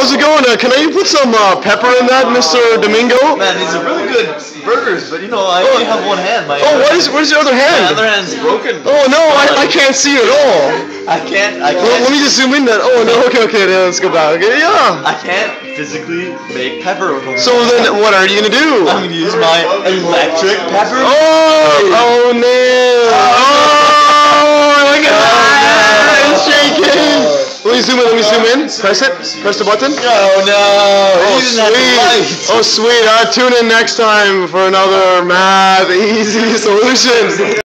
how's it going? Can I put some pepper in that, Mr. Domingo? Man, these are really good burgers, but you know, I only have one hand. Where's your other hand? My other hand's broken. Oh no, I can't see it at all. I can't. Well, let me just zoom in that. Oh no, okay, let's go back. Okay, yeah. I can't physically make pepper with one. So then, what are you gonna do? I'm gonna use my electric pepper. Oh no! Oh, look at that! It's shaking. Let me zoom in. Press it. Press the button. Oh no! Oh sweet. Oh sweet. Tune in next time for another math easy solution.